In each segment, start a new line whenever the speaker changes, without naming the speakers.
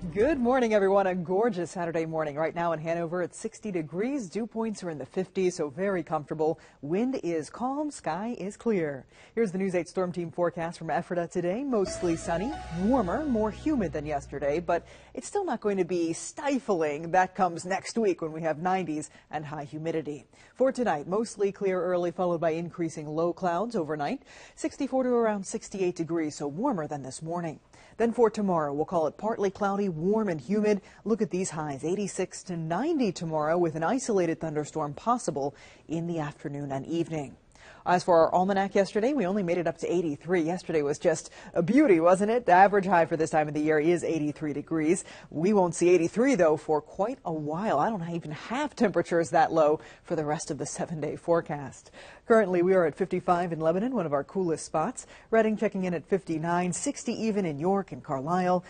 Good morning, everyone. A gorgeous Saturday morning. Right now in Hanover, it's 60 degrees. Dew points are in the 50s, so very comfortable. Wind is calm. Sky is clear. Here's the News 8 Storm Team forecast from Ephrata today. Mostly sunny, warmer, more humid than yesterday, but it's still not going to be stifling. That comes next week when we have 90s and high humidity. For tonight, mostly clear early, followed by increasing low clouds overnight. 64 to around 68 degrees, so warmer than this morning. Then for tomorrow, we'll call it partly cloudy, warm and humid. Look at these highs, 86 to 90 tomorrow with an isolated thunderstorm possible in the afternoon and evening. As for our almanac yesterday, we only made it up to 83. Yesterday was just a beauty, wasn't it? The average high for this time of the year is 83 degrees. We won't see 83, though, for quite a while. I don't even have temperatures that low for the rest of the 7-day forecast. Currently, we are at 55 in Lebanon, one of our coolest spots. Reading checking in at 59, 60 even in York and Carlisle,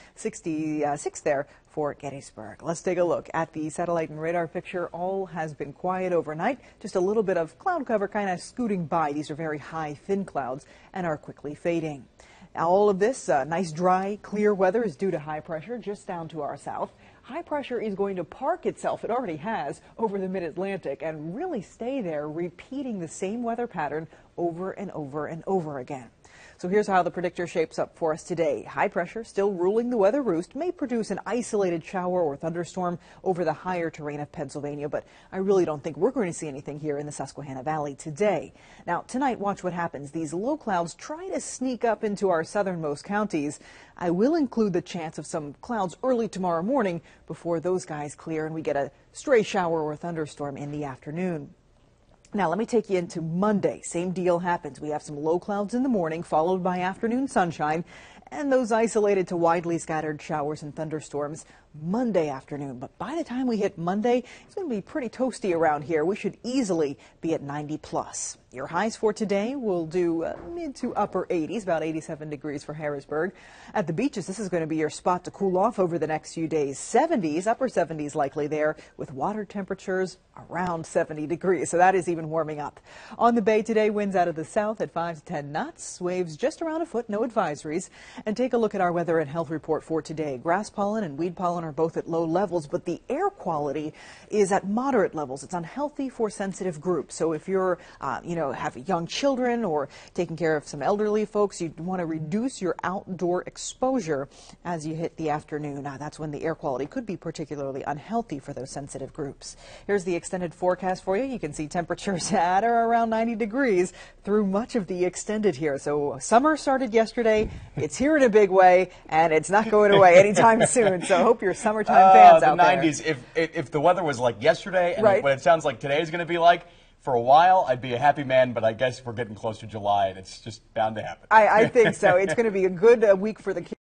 66 there for Gettysburg. Let's take a look at the satellite and radar picture. All has been quiet overnight. Just a little bit of cloud cover kind of scooting by. These are very high, thin clouds and are quickly fading. Now, all of this nice, dry, clear weather is due to high pressure just down to our south. High pressure is going to park itself, it already has, over the mid-Atlantic and really stay there, repeating the same weather pattern over and over and over again. So here's how the predictor shapes up for us today. High pressure still ruling the weather roost, may produce an isolated shower or thunderstorm over the higher terrain of Pennsylvania, but I really don't think we're going to see anything here in the Susquehanna Valley today. Now, tonight, watch what happens. These low clouds try to sneak up into our southernmost counties. I will include the chance of some clouds early tomorrow morning before those guys clear and we get a stray shower or thunderstorm in the afternoon. Now, let me take you into Monday. Same deal happens. We have some low clouds in the morning, followed by afternoon sunshine, and those isolated to widely scattered showers and thunderstorms Monday afternoon. But by the time we hit Monday, it's going to be pretty toasty around here. We should easily be at 90 plus. Your highs for today will do mid to upper 80s, about 87 degrees for Harrisburg. At the beaches, this is going to be your spot to cool off over the next few days. 70s, upper 70s likely there, with water temperatures around 70 degrees. So that is even warming up. On the bay today, winds out of the south at 5 to 10 knots, waves just around a foot, no advisories. And take a look at our weather and health report for today. Grass pollen and weed pollen are both at low levels, but the air quality is at moderate levels. It's unhealthy for sensitive groups. So if you're, have young children or taking care of some elderly folks, you want to reduce your outdoor exposure as you hit the afternoon. That's when the air quality could be particularly unhealthy for those sensitive groups. Here's the extended forecast for you. You can see temperatures at or around 90 degrees through much of the extended here. So summer started yesterday. It's here in a big way, and it's not going away anytime soon. So I hope you're summertime fans out there.
The 90s, if the weather was like yesterday and
right.
what it sounds like today is going to be like, for a while, I'd be a happy man, but I guess we're getting close to July, and it's just bound to happen.
I think so. It's going to be a good week for the kids.